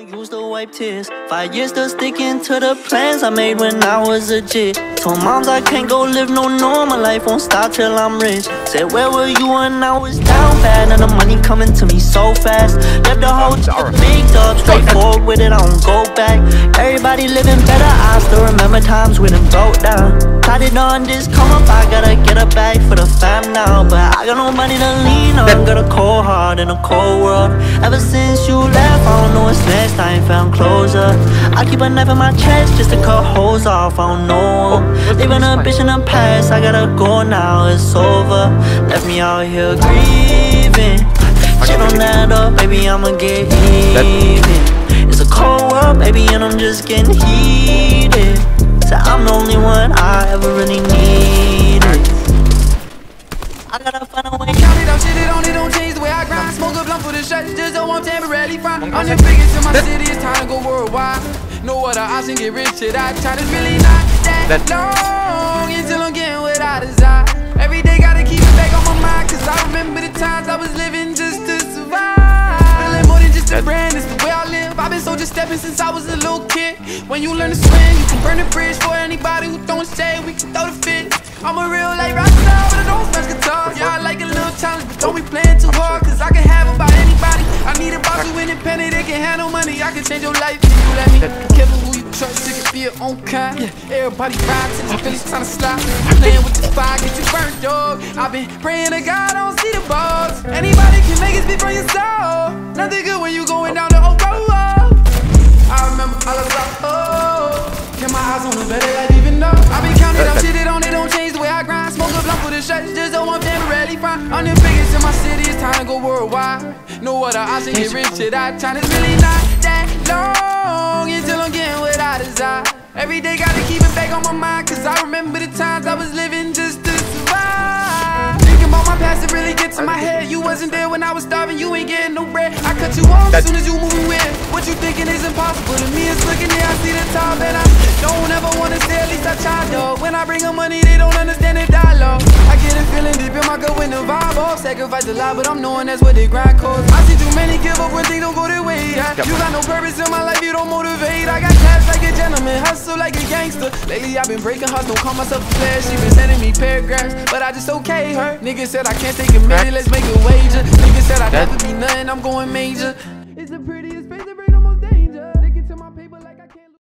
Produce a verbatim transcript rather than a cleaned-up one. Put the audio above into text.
Used to wipe tears. Five years still sticking to the plans I made when I was a jit. Told moms I can't go live no normal life, won't stop till I'm rich. Said where were you when I was down bad? And the money coming to me so fast. Left the whole big up, straight forward with it, I don't go back. Everybody living better, I still remember times when it broke down. Tried it on this come up, I gotta get a bag for the fam now. But I got no money to lean on, got a cold heart in a cold world. Ever since you left, I don't know what's next, I ain't found closure. I keep a knife in my chest just to cut holes off, I don't know. Leaving a bitch in the past, I gotta go now, it's over. Left me out here grieving. Shit don't add up, baby, I'ma get even. It's a cold world, baby, and I'm just getting heated. So I'm the only one I ever really needed. I gotta find a way. Count it up, shit it on it, don't change the way I grind. Smoke a blunt for the shots, just don't want temporarily fine. I'm the biggest in my city, it's time to go worldwide. No other option, get rich shit I try. It's really not that long until I'm getting what I desire. Every day gotta keep it back on my mind, cause I remember the times I was living just to survive. Feeling more than just a brand, it's the way I live. I've been soldier stepping since I was a little kid. When you learn to swim, you can burn the bridge. For anybody who throwing shade, we can throw the fit. I'm a real life rock star, but I don't smash guitar. Yeah, I like a little challenge, but don't be playing too hard, cause I can have about anybody. I need a boss who independent, they can handle money. I can change your life if you let me. Be careful who you trust, it can be your own kind. Yeah, everybody vibes till the feelings trying to slide. Playing with the fire, get you burnt, dog. I've been praying to God, I don't see the balls. Anybody can make it speak from your soul. Nothing good when you going down the old road. I remember all of that, oh. Kept my eyes on the better life, even though I been counting up shit, it on, it don't change the way I grind. Smoke a blunt for the shots, just don't want temporarily fine. I'm the biggest in my city, it's time to go worldwide. No other option, get rich shit I try. It's really not that long until I'm getting what I desire. Every day gotta keep it back on my mind, cause I remember the times I was living just to survive. Thinking about my past, it really gets in my head. You wasn't there when I was starving, you ain't getting no bread. I cut you off as soon as you moving weird. What you thinking is impossible to me, it's looking there, I see the top. And I don't ever wanna stay, at least I try, dog. When I bring them money, they don't understand the dialogue. I get a feeling deep in my gut when the vibe off. Sacrifice a lot, but I'm knowing that's what they grind cause. I see too many give up when things don't go their way. I, you got no purpose in my life, you don't motivate. I got cash like a gentleman, hustle like a gangster. Lately I've been breaking hearts, don't call myself a player. She been sending me paragraphs, but I just okay her. Niggas said I can't take a minute, let's make a wager. Niggas said I'd never be nothing, I'm going major. It's a pretty